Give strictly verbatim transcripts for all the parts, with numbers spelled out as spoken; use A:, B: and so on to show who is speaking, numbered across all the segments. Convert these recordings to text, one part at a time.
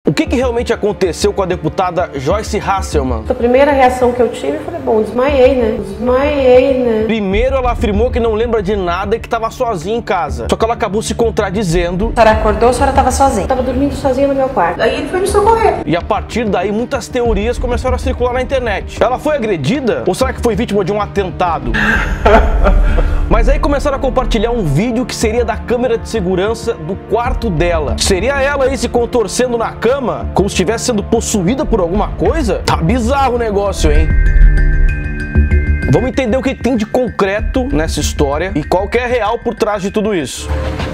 A: O que que realmente aconteceu com a deputada Joyce Hasselmann?
B: A primeira reação que eu tive, eu falei, bom, desmaiei, né? Desmaiei, né?
A: Primeiro ela afirmou que não lembra de nada e que estava sozinha em casa. Só que ela acabou se contradizendo.
C: A senhora acordou, a senhora estava sozinha?
B: Eu tava dormindo sozinha no meu quarto. Aí ele foi me socorrer.
A: E a partir daí, muitas teorias começaram a circular na internet. Ela foi agredida? Ou será que foi vítima de um atentado? Mas aí começaram a compartilhar um vídeo que seria da câmera de segurança do quarto dela. Seria ela aí se contorcendo na cama, como se estivesse sendo possuída por alguma coisa? Tá bizarro o negócio, hein? Vamos entender o que tem de concreto nessa história e qual que é real por trás de tudo isso.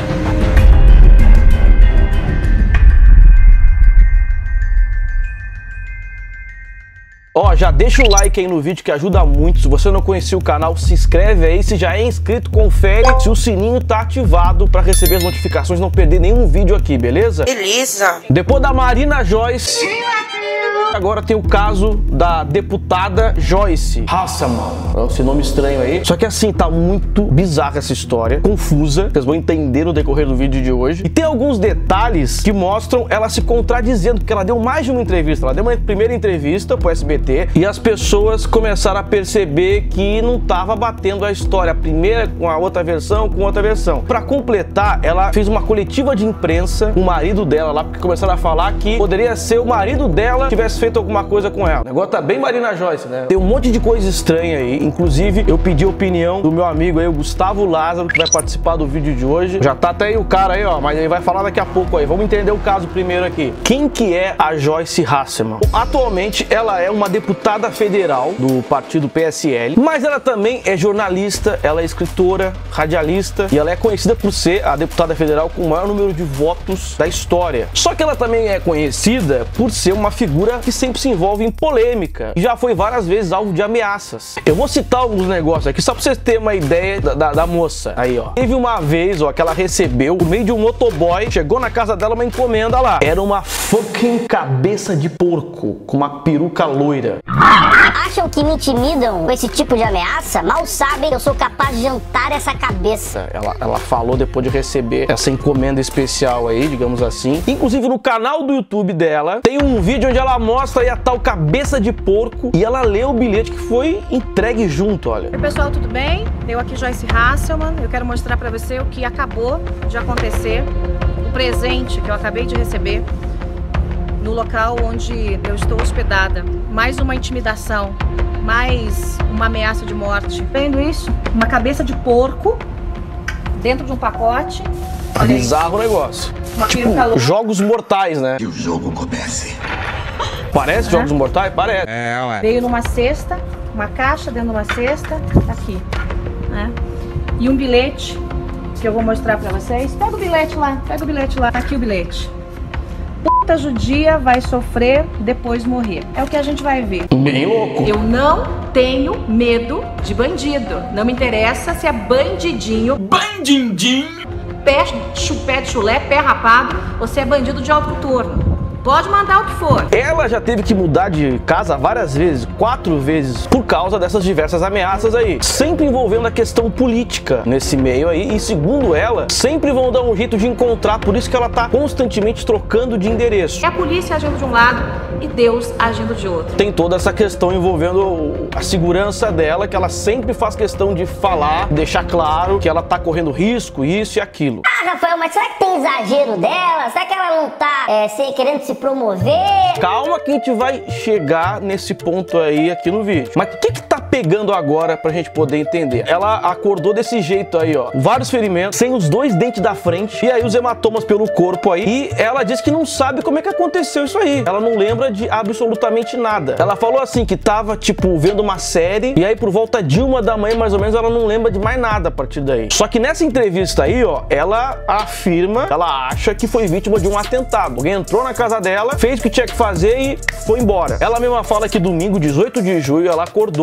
A: Ó, já deixa o like aí no vídeo que ajuda muito. Se você não conhecia o canal, se inscreve aí. Se já é inscrito, confere se o sininho tá ativado para receber as notificações e não perder nenhum vídeo aqui, beleza?
C: Beleza.
A: Depois da Marina Joyce, agora tem o caso da deputada Joyce Hasselmann. Esse nome estranho aí. Só que assim, tá muito bizarra essa história, confusa. Vocês vão entender no decorrer do vídeo de hoje. E tem alguns detalhes que mostram ela se contradizendo, porque ela deu mais de uma entrevista. Ela deu uma primeira entrevista pro S B T e as pessoas começaram a perceber que não tava batendo a história. A primeira com a outra versão, com outra versão. Pra completar, ela fez uma coletiva de imprensa com o marido dela lá, porque começaram a falar que poderia ser o marido dela que tivesse feito alguma coisa com ela. O negócio tá bem Marina Joyce, né? Tem um monte de coisa estranha aí. Inclusive, eu pedi a opinião do meu amigo aí, o Gustavo Lázaro, que vai participar do vídeo de hoje. Já tá até aí o cara aí, ó, mas ele vai falar daqui a pouco aí. Vamos entender o caso primeiro aqui. Quem que é a Joyce Hasselmann? Atualmente, ela é uma deputada federal do partido P S L, mas ela também é jornalista, ela é escritora, radialista e ela é conhecida por ser a deputada federal com o maior número de votos da história. Só que ela também é conhecida por ser uma figura que sempre se envolve em polêmica e já foi várias vezes alvo de ameaças. Eu vou citar alguns negócios aqui só pra vocês terem uma ideia da, da, da moça. Aí, ó. Teve uma vez, ó, que ela recebeu, por meio de um motoboy, chegou na casa dela uma encomenda lá. Era uma fucking cabeça de porco com uma peruca loira.
D: Acham que me intimidam com esse tipo de ameaça? Mal sabem que eu sou capaz de jantar essa cabeça.
A: Ela, ela falou depois de receber essa encomenda especial aí, digamos assim. Inclusive no canal do YouTube dela, tem um vídeo onde ela mostra aí a tal cabeça de porco e ela lê o bilhete que foi entregue junto, olha.
E: Oi pessoal, tudo bem? Eu aqui Joyce Hasselmann. Eu quero mostrar pra você o que acabou de acontecer, o presente que eu acabei de receber no local onde eu estou hospedada. Mais uma intimidação, mais uma ameaça de morte. Vendo isso? Uma cabeça de porco dentro de um pacote.
A: Olha, bizarro o negócio.
E: Uma
A: tipo, jogos mortais, né?
F: Que o jogo comece.
A: Parece é. Jogos mortais? Parece.
E: É, ué. Veio numa cesta, uma caixa dentro de uma cesta, aqui, né? E um bilhete que eu vou mostrar pra vocês. Pega o bilhete lá, pega o bilhete lá. Aqui o bilhete. Puta judia vai sofrer, depois morrer. É o que a gente vai ver.
A: Bem louco.
E: Eu não tenho medo de bandido. Não me interessa se é bandidinho.
F: Bandidinho.
E: Pé, chupé de chulé, pé rapado, ou se é bandido de alto turno. Pode mandar o que for.
A: Ela já teve que mudar de casa várias vezes, quatro vezes, por causa dessas diversas ameaças aí. Sempre envolvendo a questão política nesse meio aí. E segundo ela, sempre vão dar um jeito de encontrar. Por isso que ela tá constantemente trocando de endereço.
E: É a polícia agindo de um lado e Deus agindo de outro.
A: Tem toda essa questão envolvendo a segurança dela, que ela sempre faz questão de falar, deixar claro que ela tá correndo risco, isso e aquilo.
D: Ah, Rafael, mas será que tem exagero dela? Será que ela não tá é, se, querendo se promover?
A: Calma que a gente vai chegar nesse ponto aí aqui no vídeo. Mas o que que tá pegando agora pra gente poder entender? Ela acordou desse jeito aí, ó. Vários ferimentos, sem os dois dentes da frente. E aí os hematomas pelo corpo aí. E ela disse que não sabe como é que aconteceu isso aí. Ela não lembra de absolutamente nada. Ela falou assim que tava, tipo, vendo uma série. E aí por volta de uma da manhã, mais ou menos, ela não lembra de mais nada a partir daí. Só que nessa entrevista aí, ó, ela afirma, ela acha que foi vítima de um atentado. Alguém entrou na casa dela, fez o que tinha que fazer e foi embora. Ela mesma fala que domingo, dezoito de julho, ela acordou no chão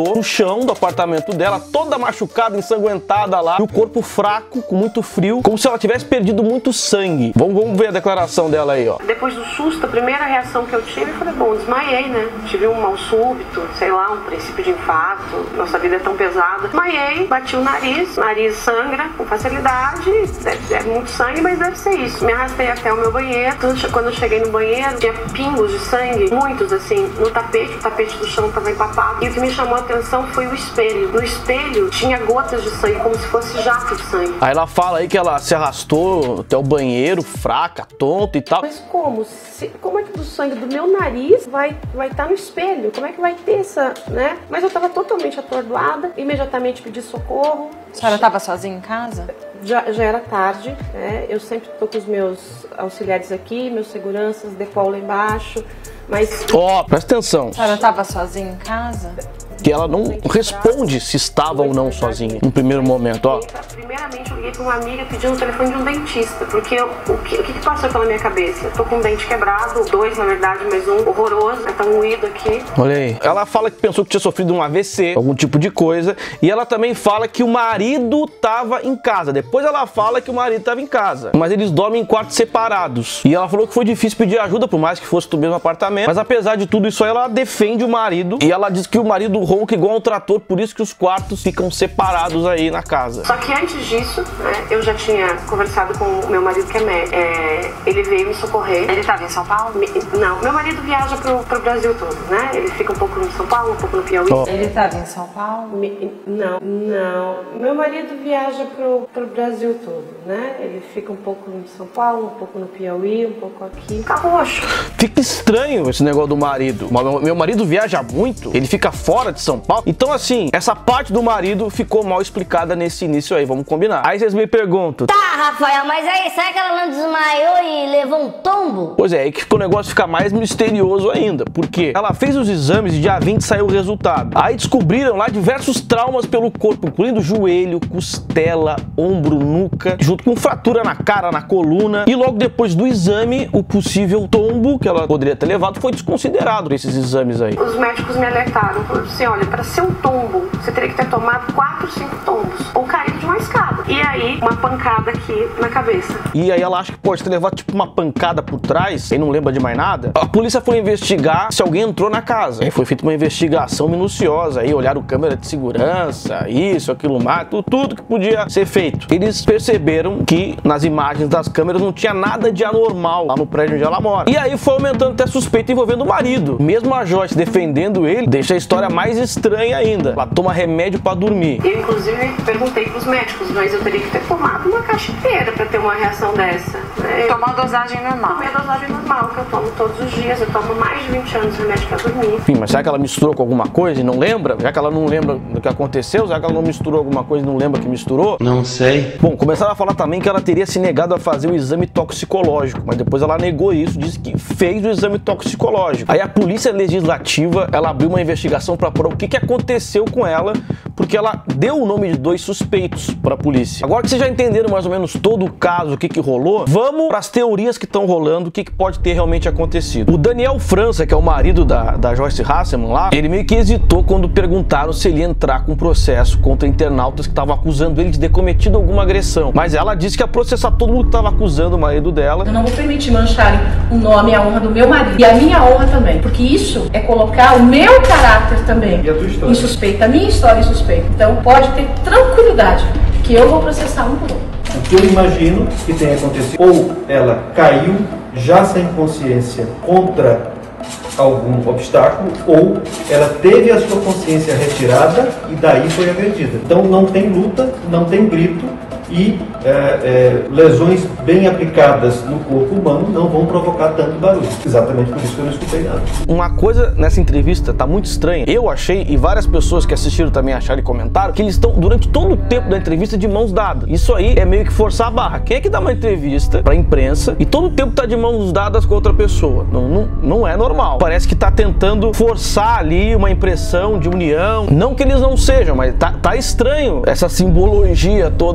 A: chão do apartamento dela, toda machucada, ensanguentada lá, e o corpo fraco, com muito frio, como se ela tivesse perdido muito sangue. Vamos, vamos ver a declaração dela aí, ó.
B: Depois do susto, a primeira reação que eu tive, eu falei, bom, desmaiei, né? Tive um mal súbito, sei lá, um princípio de infarto, nossa vida é tão pesada. Desmaiei, bati o nariz, nariz sangra com facilidade, deve, é muito sangue, mas deve ser isso. Me arrastei até o meu banheiro, quando eu cheguei no banheiro, tinha pingos de sangue, muitos assim, no tapete, o tapete do chão estava empapado. E o que me chamou a atenção foi o espelho. No espelho tinha gotas de sangue, como se fosse jato de sangue.
A: Aí ela fala aí que ela se arrastou até o banheiro, fraca, tonta e tal.
B: Mas como? Se, como é que o sangue do meu nariz vai vai estar no espelho? Como é que vai ter essa, né? Mas eu estava totalmente atordoada, imediatamente pedi socorro.
C: A senhora estava sozinha em casa?
B: Já, já era tarde, né? Eu sempre tô com os meus auxiliares aqui, meus seguranças, decolam lá embaixo, mas...
A: Ó, oh, presta atenção.
C: A senhora estava sozinha em casa?
A: Que ela não responde se estava ou não sozinha, no primeiro momento, ó.
B: Primeiramente eu liguei para uma amiga pedindo o telefone de um dentista, porque eu, o, que, o que passou pela minha cabeça? Eu tô com um dente quebrado, dois na verdade, mas um horroroso, tá um moído aqui.
A: Olha aí. Ela fala que pensou que tinha sofrido um A V C, algum tipo de coisa, e ela também fala que o marido tava em casa. Depois ela fala que o marido tava em casa, mas eles dormem em quartos separados. E ela falou que foi difícil pedir ajuda, por mais que fosse do mesmo apartamento, mas apesar de tudo isso aí, ela defende o marido, e ela diz que o marido ronca igual um trator, por isso que os quartos ficam separados aí na casa.
B: Só que antes disso, né, eu já tinha conversado com o meu marido que é médico, é, ele veio me socorrer.
C: Ele estava em São Paulo?
B: Me, não, meu marido viaja pro, pro Brasil todo, né, ele fica um pouco em São Paulo, um pouco no Piauí.
A: Oh.
C: Ele estava em São Paulo?
B: Me, não, não, meu marido viaja pro, pro Brasil todo, né, ele fica um pouco em São Paulo, um pouco no Piauí, um pouco aqui. Fica roxo.
A: Fica estranho esse negócio do marido. Meu marido viaja muito, ele fica fora de São Paulo. Então, assim, essa parte do marido ficou mal explicada nesse início aí, vamos combinar. Aí vocês me perguntam...
D: Tá, Rafael, mas aí, será que ela não desmaiou e levou um tombo?
A: Pois é, aí que o negócio fica mais misterioso ainda. Por quê? Ela fez os exames e dia vinte saiu o resultado. Aí descobriram lá diversos traumas pelo corpo, incluindo joelho, costela, ombro, nuca, junto com fratura na cara, na coluna. E logo depois do exame, o possível tombo que ela poderia ter levado foi desconsiderado esses exames aí.
B: Os médicos me alertaram, falaram assim, olha, para ser um tombo, você teria que ter tomado quatro, cinco tombos, ou caído de uma escada. E aí, uma pancada aqui na cabeça.
A: E aí ela acha que pode ter levado tipo uma pancada por trás, e não lembra de mais nada. A polícia foi investigar se alguém entrou na casa. Aí foi feita uma investigação minuciosa, aí olharam câmera de segurança, isso, aquilo mais, tudo, tudo que podia ser feito. Eles perceberam que nas imagens das câmeras não tinha nada de anormal lá no prédio onde ela mora. E aí foi aumentando até suspeita envolvendo o marido. Mesmo a Joyce defendendo ele, deixa a história mais estranha ainda. Ela toma remédio pra dormir.
B: Eu, inclusive, perguntei pros médicos, mas eu teria que ter tomado uma caixa inteira pra ter uma reação dessa. Né?
C: Tomar a dosagem normal.
B: Tomei a dosagem normal, que eu tomo todos os dias. Eu tomo mais de vinte anos de remédio pra dormir.
A: Enfim, mas será que ela misturou com alguma coisa e não lembra? Já que ela não lembra do que aconteceu, será que ela não misturou alguma coisa e não lembra que misturou?
F: Não sei.
A: Bom, começaram a falar também que ela teria se negado a fazer o exame toxicológico, mas depois ela negou isso, disse que fez o exame toxicológico. Aí a polícia legislativa, ela abriu uma investigação para apurar o que, que aconteceu com ela, porque ela deu o nome de dois suspeitos para a polícia. Agora que vocês já entenderam mais ou menos todo o caso, o que que rolou, vamos para as teorias que estão rolando, o que que pode ter realmente acontecido. O Daniel França, que é o marido da, da Joyce Hasselman lá, ele meio que hesitou quando perguntaram se ele ia entrar com um processo contra internautas que estavam acusando ele de ter cometido alguma agressão. Mas ela disse que ia processar todo mundo que estava acusando o marido dela.
G: Eu não vou permitir mancharem o nome e a honra do meu marido. E a minha honra também. Porque isso é colocar o meu caráter também
H: e a tua história.
G: em suspeita. A minha história em suspeita. Então pode ter tranquilidade que eu vou processar um por um.
H: O que eu imagino que tenha acontecido, ou ela caiu já sem consciência contra algum obstáculo, ou ela teve a sua consciência retirada e daí foi agredida. Então não tem luta, não tem grito e é, é, lesões bem aplicadas no corpo humano não vão provocar tanto barulho. Exatamente por isso que eu não escutei nada.
A: Uma coisa nessa entrevista tá muito estranha. Eu achei, e várias pessoas que assistiram também acharam e comentaram, que eles estão durante todo o tempo da entrevista de mãos dadas. Isso aí é meio que forçar a barra. Quem é que dá uma entrevista pra imprensa e todo o tempo tá de mãos dadas com outra pessoa? Não, não, não é normal. Parece que tá tentando forçar ali uma impressão de união. Não que eles não sejam, mas tá, tá estranho essa simbologia toda aí no negócio.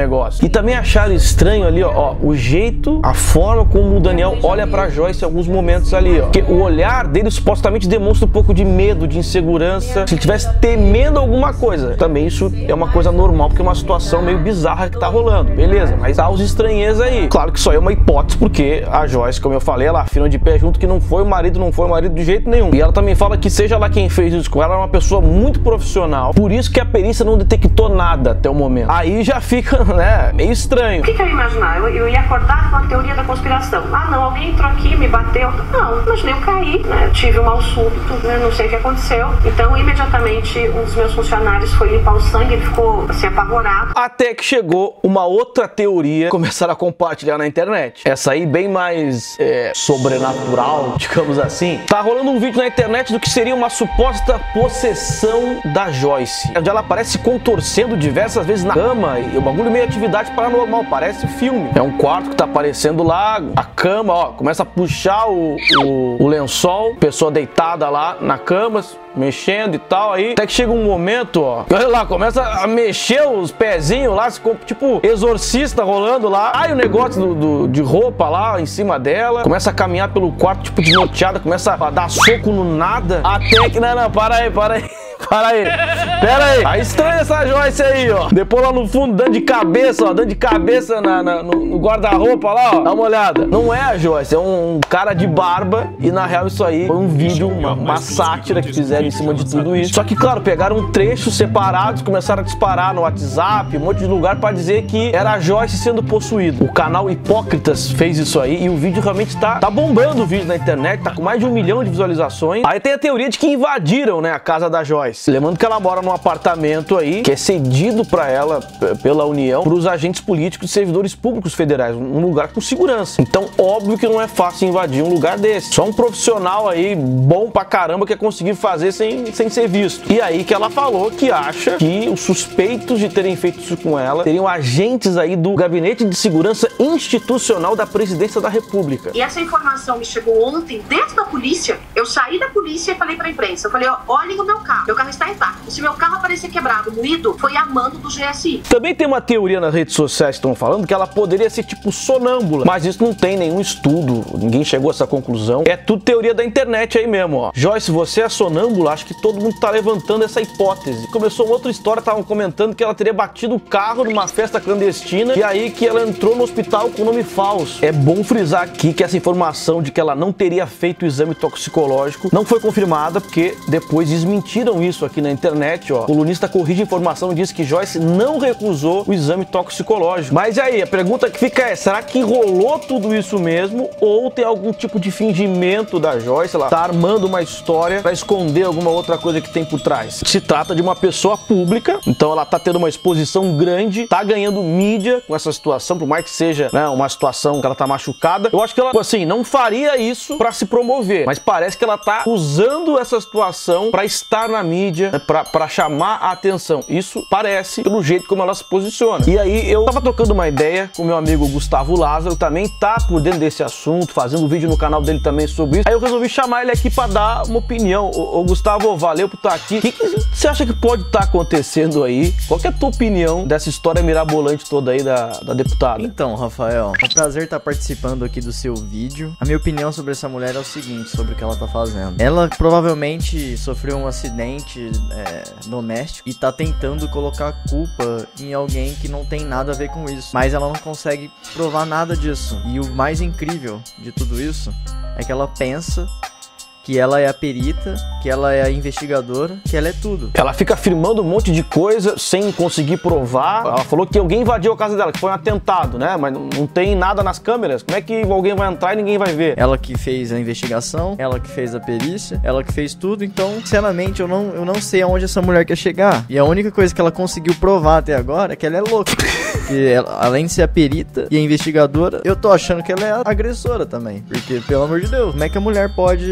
A: negócio. E também acharam estranho ali, ó, ó, o jeito, a forma como o Daniel olha pra Joyce em alguns momentos ali, ó. Porque o olhar dele supostamente demonstra um pouco de medo, de insegurança. Se ele estivesse temendo alguma coisa. Também isso é uma coisa normal, porque é uma situação meio bizarra que tá rolando. Beleza, mas há os estranheza aí. Claro que só é uma hipótese, porque a Joyce, como eu falei, ela afirma de pé junto que não foi o marido, não foi o marido de jeito nenhum. E ela também fala que seja lá quem fez isso com ela, é uma pessoa muito profissional. Por isso que a perícia não detectou nada até o momento. Aí já fica, né, meio estranho.
B: O que, que eu ia imaginar? Eu, eu ia acordar com a teoria da conspiração. Ah, não, alguém entrou aqui, me bateu. Não, imaginei eu caí, né? Tive um mal súbito, né? Não sei o que aconteceu. Então, imediatamente, um dos meus funcionários foi limpar o sangue, ele ficou, assim, apavorado.
A: Até que chegou uma outra teoria, começaram a compartilhar na internet. Essa aí bem mais é, sobrenatural, digamos assim. Tá rolando um vídeo na internet do que seria uma suposta possessão da Joyce, onde ela aparece se contorcendo diversas vezes na cama, e o bagulho meio atividade paranormal, parece filme. É um quarto que tá aparecendo lá, a cama, ó, começa a puxar o, o, o lençol, pessoa deitada lá na cama, mexendo e tal, aí até que chega um momento, ó, olha lá, começa a mexer os pezinhos lá, tipo exorcista rolando lá, aí o negócio do, do, de roupa lá em cima dela, começa a caminhar pelo quarto tipo de noteada, começa a dar soco no nada, até que, não, não, para aí, para aí. Para aí, pera aí. Tá estranha essa Joyce aí, ó. Depois lá no fundo, dando de cabeça, ó. Dando de cabeça na, na, no, no guarda-roupa lá, ó. Dá uma olhada. Não é a Joyce, é um cara de barba. E na real isso aí foi um vídeo, uma, uma sátira que fizeram em cima de tudo isso. Só que, claro, pegaram trechos separados, começaram a disparar no WhatsApp, um monte de lugar pra dizer que era a Joyce sendo possuída. O canal Hipócritas fez isso aí e o vídeo realmente tá, tá bombando o vídeo na internet. Tá com mais de um milhão de visualizações. Aí tem a teoria de que invadiram, né, a casa da Joyce. Lembrando que ela mora num apartamento aí que é cedido para ela pela União para os agentes políticos e servidores públicos federais, um lugar com segurança. Então, óbvio que não é fácil invadir um lugar desse. Só um profissional aí bom pra caramba que é conseguir fazer sem, sem ser visto. E aí que ela falou que acha que os suspeitos de terem feito isso com ela seriam agentes aí do Gabinete de Segurança Institucional da Presidência da República.
B: E essa informação me chegou ontem dentro da polícia. Eu saí da polícia e falei pra imprensa. Eu falei, ó, olhem o meu carro. Meu carro está intacto. Se meu carro aparecer quebrado, moído, foi a mando do G S I.
A: Também tem uma teoria nas redes sociais que estão falando que ela poderia ser tipo sonâmbula, mas isso não tem nenhum estudo, ninguém chegou a essa conclusão. É tudo teoria da internet aí mesmo, ó. Joyce, você é sonâmbula? Acho que todo mundo tá levantando essa hipótese. Começou outra história, estavam comentando que ela teria batido o carro numa festa clandestina e aí que ela entrou no hospital com nome falso. É bom frisar aqui que essa informação de que ela não teria feito o exame toxicológico não foi confirmada, porque depois desmentiram isso aqui na internet, ó. O colunista corrige a informação e diz que Joyce não recusou o exame toxicológico. Mas aí, a pergunta que fica é, será que rolou tudo isso mesmo ou tem algum tipo de fingimento da Joyce? Ela tá armando uma história pra esconder alguma outra coisa que tem por trás. Se trata de uma pessoa pública, então ela tá tendo uma exposição grande, tá ganhando mídia com essa situação, por mais que seja, né, uma situação que ela tá machucada. Eu acho que ela, assim, não faria isso pra se promover, mas parece que ela tá usando essa situação pra estar na mídia, né, pra, pra chamar a atenção. Isso parece pelo jeito como ela se posiciona. E aí eu tava trocando uma ideia com meu amigo Gustavo Lázaro, também tá por dentro desse assunto, fazendo um vídeo no canal dele também sobre isso. Aí eu resolvi chamar ele aqui pra dar uma opinião. Ô, ô Gustavo, valeu por estar aqui. O que, que você acha que pode estar acontecendo aí? Qual que é a tua opinião dessa história mirabolante toda aí da, da deputada?
I: Então, Rafael, é um prazer estar participando aqui do seu vídeo. A minha opinião sobre essa mulher é o seguinte, sobre o que ela tá fazendo. Ela provavelmente sofreu um acidente é, doméstico e tá tentando colocar a culpa em alguém que não tem nada a ver com isso. Mas ela não consegue provar nada disso. E o mais incrível de tudo isso é que ela pensa que ela é a perita, que ela é a investigadora, que ela é tudo.
A: Ela fica afirmando um monte de coisa sem conseguir provar. Ela falou que alguém invadiu a casa dela, que foi um atentado, né? Mas não tem nada nas câmeras. Como é que alguém vai entrar e ninguém vai ver?
I: Ela que fez a investigação, ela que fez a perícia, ela que fez tudo. Então, sinceramente, eu não, eu não sei aonde essa mulher quer chegar. E a única coisa que ela conseguiu provar até agora é que ela é louca. Porque ela, além de ser a perita e a investigadora, eu tô achando que ela é a agressora também. Porque, pelo amor de Deus, como é que a mulher pode acusar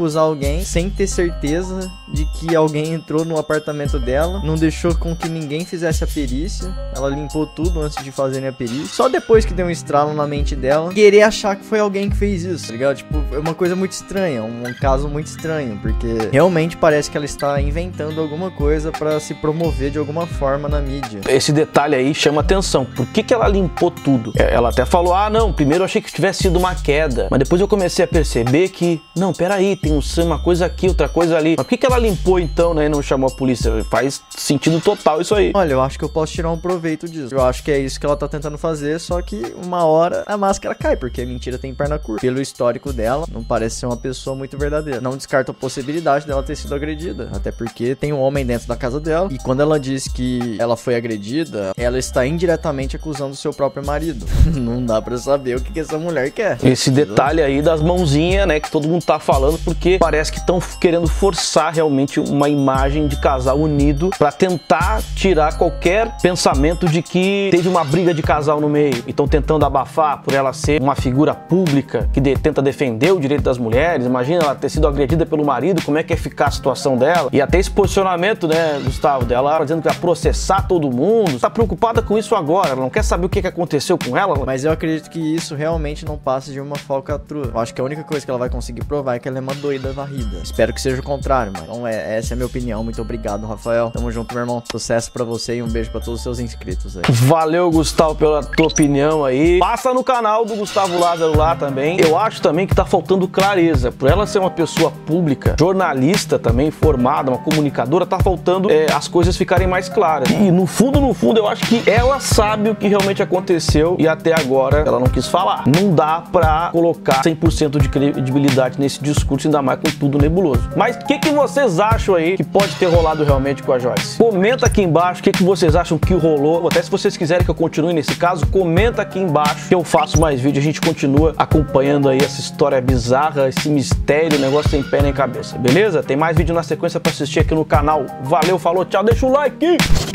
I: acusar alguém sem ter certeza de que alguém entrou no apartamento dela, não deixou com que ninguém fizesse a perícia, ela limpou tudo antes de fazerem a perícia, só depois que deu um estralo na mente dela, querer achar que foi alguém que fez isso, tá ligado? Tipo, é uma coisa muito estranha, um caso muito estranho, porque realmente parece que ela está inventando alguma coisa pra se promover de alguma forma na mídia.
A: Esse detalhe aí chama atenção. Por que que ela limpou tudo? Ela até falou, ah não, primeiro eu achei que tivesse sido uma queda, mas depois eu comecei a perceber que, não, peraí, tem uma coisa aqui, outra coisa ali. Mas por que que ela limpou então, né, e não chamou a polícia? Faz sentido total isso aí.
I: Olha, eu acho que eu posso tirar um proveito disso. Eu acho que é isso que ela tá tentando fazer, só que uma hora a máscara cai, porque a mentira tem perna curta. Pelo histórico dela, não parece ser uma pessoa muito verdadeira. Não descarto a possibilidade dela ter sido agredida, até porque tem um homem dentro da casa dela, e quando ela diz que ela foi agredida, ela está indiretamente acusando o seu próprio marido. Não dá pra saber o que, que essa mulher quer.
A: Esse detalhe aí das mãozinhas, né, que todo mundo tá falando, porque parece que estão querendo forçar realmente uma imagem de casal unido pra tentar tirar qualquer pensamento de que teve uma briga de casal no meio. E estão tentando abafar por ela ser uma figura pública que de, tenta defender o direito das mulheres. Imagina ela ter sido agredida pelo marido, como é que ia ficar a situação dela? E até esse posicionamento, né, Gustavo, dela dizendo que ia processar todo mundo. Tá preocupada com isso agora, ela não quer saber o que, que aconteceu com ela.
I: Mas eu acredito que isso realmente não passa de uma falcatrua. Eu acho que a única coisa que ela vai conseguir provar é que ela é uma doida varrida. Espero que seja o contrário, mas então é, essa é a minha opinião. Muito obrigado, Rafael. Tamo junto, meu irmão. Sucesso pra você e um beijo pra todos os seus inscritos aí.
A: Valeu, Gustavo, pela tua opinião aí. Passa no canal do Gustavo Lázaro lá também. Eu acho também que tá faltando clareza. Por ela ser uma pessoa pública, jornalista também, formada, uma comunicadora, tá faltando é, as coisas ficarem mais claras. E no fundo, no fundo, eu acho que ela sabe o que realmente aconteceu e até agora ela não quis falar. Não dá pra colocar cem por cento de credibilidade nesse discurso, ainda mais com tudo nebuloso. Mas o que, que vocês acham aí que pode ter rolado realmente com a Joyce? Comenta aqui embaixo o que, que vocês acham que rolou. Até se vocês quiserem que eu continue nesse caso, comenta aqui embaixo que eu faço mais vídeo. A gente continua acompanhando aí essa história bizarra, esse mistério, o negócio sem pé nem cabeça, beleza? Tem mais vídeo na sequência pra assistir aqui no canal. Valeu, falou, tchau, deixa o like!